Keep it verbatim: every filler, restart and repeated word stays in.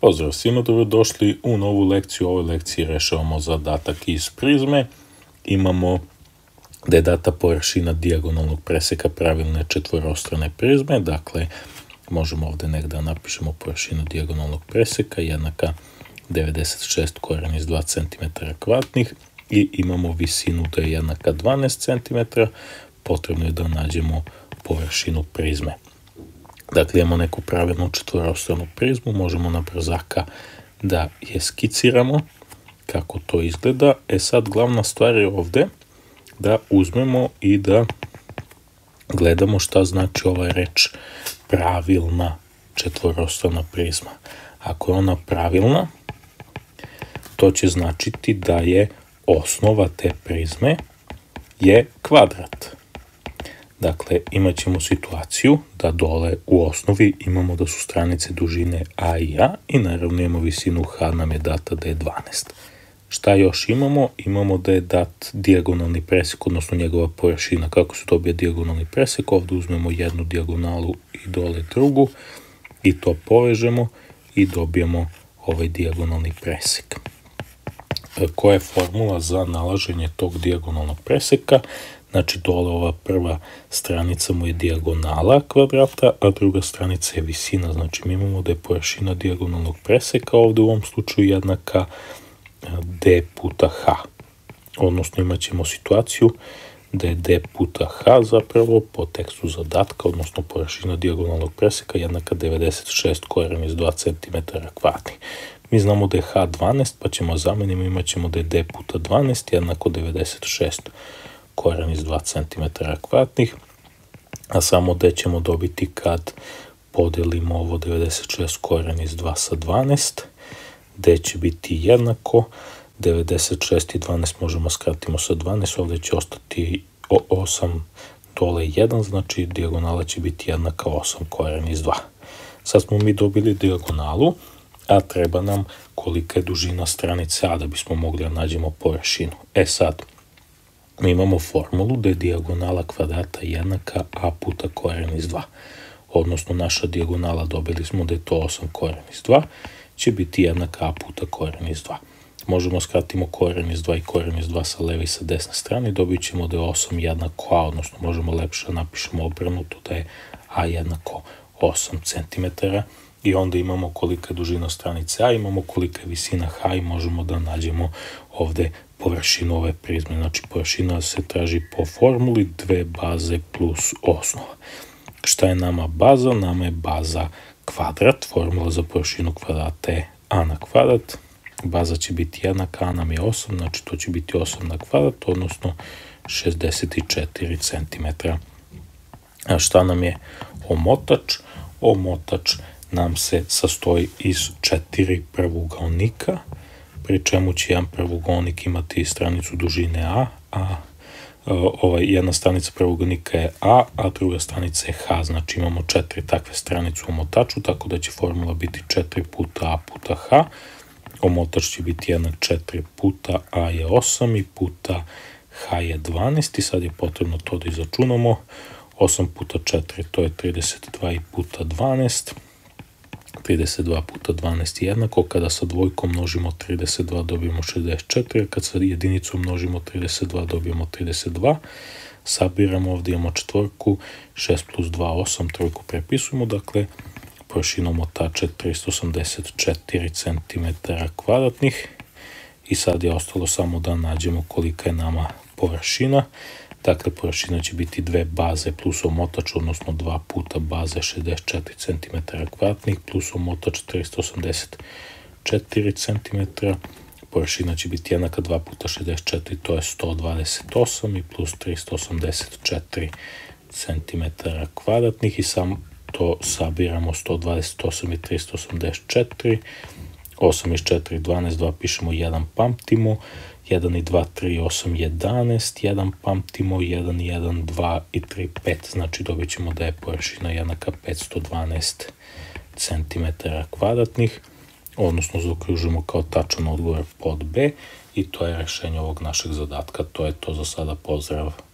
Pozdrav svima, dobrodošli u novu lekciju. U ovoj lekciji rešavamo zadatak iz prizme. Imamo da je data površina dijagonalnog preseka pravilne četvorostrane prizme, dakle možemo ovdje negdje napišemo površinu dijagonalnog preseka jednaka devedeset šest koren iz dva centimetra kvadratnih i imamo visinu da je jednaka dvanaest centimetara, potrebno je da nađemo površinu prizme. Dakle, imamo neku pravilnu četvorostranu prizmu, možemo na brzaka da je skiciramo kako to izgleda. E sad, glavna stvar je ovdje da uzmemo i da gledamo šta znači ova reč pravilna četvorostrana prizma. Ako je ona pravilna, to će značiti da je osnova te prizme je kvadrat. Dakle, imat ćemo situaciju da dole u osnovi imamo da su stranice dužine A i A i naravno imamo visinu H nam je data da je dvanaest. Šta još imamo? Imamo da je dat dijagonalni presek, odnosno njegova površina. Kako se dobije dijagonalni presek? Ovdje uzmemo jednu dijagonalu i dole drugu i to povežemo i dobijemo ovaj dijagonalni presek. Koja je formula za nalaženje tog dijagonalnog preseka? Znači, dole ova prva stranica mu je dijagonala kvadrata, a druga stranica je visina. Znači, mi imamo da je površina dijagonalnog preseka ovdje u ovom slučaju jednaka d puta h. Odnosno, imat ćemo situaciju da je d puta h zapravo po tekstu zadatka, odnosno površina dijagonalnog preseka jednaka devedeset šest koren iz dva centimetra kvadratnih. Mi znamo da je h dvanaest, pa ćemo zamenimo, imat ćemo da je d puta dvanaest jednako devedeset šest koren iz dva centimetra kvadratnih, a samo d ćemo dobiti kad podelimo ovo devedeset šest koren iz dva sa dvanaest, d će biti jednako, devedeset šest i dvanaest možemo skratimo sa dvanaest, ovdje će ostati osam dole jedan, znači dijagonala će biti jednaka osam koren iz dva. Sad smo mi dobili dijagonalu, a treba nam kolika je dužina stranice A da bismo mogli da nađemo površinu. E sad, mi imamo formulu da je dijagonala kvadrata jednaka a puta koren iz dva. Odnosno, naša dijagonala, dobili smo da je to osam koren iz dva, će biti jednaka a puta koren iz dva. Možemo skratimo koren iz dva i koren iz dva sa leve i sa desne strane, dobit ćemo da je osam jednako a, odnosno možemo lepše napišemo obrnuto da je a jednako osam centimetara i onda imamo kolika je dužina stranice A, imamo kolika je visina H i možemo da nađemo ovdje površinu ove prizme. Znači, površina se traži po formuli dve baze plus osnova. Šta je nama baza? Nama je baza kvadrat. Formula za površinu kvadrata je a na kvadrat. Baza će biti jednaka, a nam je osam, znači to će biti osam na kvadrat, odnosno šezdeset četiri centimetra. A šta nam je omotač? Omotač nam se sastoji iz četiri pravougaonika, pri čemu će jedan pravougaonik imati stranicu dužine A, a ovaj, jedna stranica pravougaonika je A, a druga stranica je H, znači imamo četiri takve stranice u omotaču, tako da će formula biti četiri puta A puta H. Omotač će biti jednak četiri puta A je osam i puta H je dvanaest i sad je potrebno to da izračunamo. osam puta četiri to je trideset dva i puta dvanaest. trideset dva puta dvanaest je jednako, kada sa dvojkom množimo trideset dva dobijemo šezdeset četiri, kad sa jedinicom množimo trideset dva dobijemo trideset dva. Sabiramo, ovdje imamo četvorku, šest plus dva, osam, trojku prepisujemo, dakle površina omotača je tristo osamdeset četiri centimetra kvadratnih i sad je ostalo samo da nađemo kolika je nama površina. Dakle, površina će biti dve baze plus omotač, odnosno dva puta baze šezdeset četiri centimetra kvadratnih plus omotač tristo osamdeset četiri centimetra. Površina će biti jednaka dva puta šezdeset četiri, to je sto dvadeset osam i plus tristo osamdeset četiri centimetra kvadratnih i sam to sabiramo sto dvadeset osam i tristo osamdeset četiri. osam iz četiri, dvanaest, dva pišemo, jedan pamtimo. jedan i dva, tri, osam, jedanaest, jedan pamtimo, jedan, jedan, dva i tri, pet. Znači dobit ćemo da je površina jednaka petsto dvanaest centimetara kvadratnih, odnosno zaokružimo kao tačan odgovor pod B i to je rešenje ovog našeg zadatka. To je to za sada, pozdrav.